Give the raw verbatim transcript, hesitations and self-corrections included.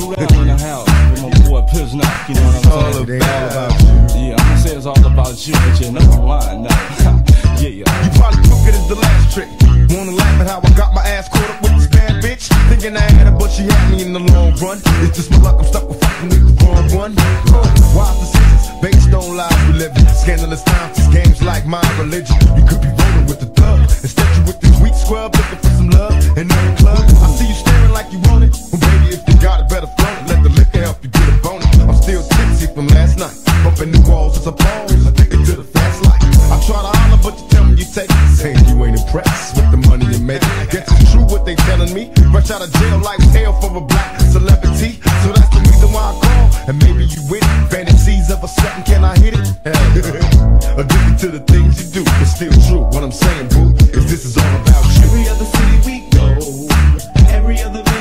Drew down in the house with my boy Piznock, you know what I'm saying? It ain't all about you. Yeah, I'm gonna say it's all about you, but you know I'm lying now. Yeah, yeah. You probably took it as the last trick. Wanna laugh at how I got my ass caught up with this bad bitch? Thinking I had her, but she had me in the long run. It's just my luck, I'm stuck with fucking with the wrong one. Wise decisions, based on lies we live in. Scandalous times, these games like my religion. You could be rolling with the thug, instead you with this weak scrub looking for some love in the club. I see you staring like you want it. Well, baby, if you got it, better flown it. Let the liquor help you get a bonus. I'm still tipsy from last night, bumping the walls as I pause. I take it to the fast light. I try to holler, but you tell me you take it. Saying you ain't impressed with the money you make. Guess it's true what they telling me. Rush out of jail like hell for a black celebrity. So that's the reason why I call. And maybe you with it. Fantasies of a second, can I hit it? Addicted to the things you do. It's still true. What I'm saying, boo, is this is all about you. Every other city we go, every other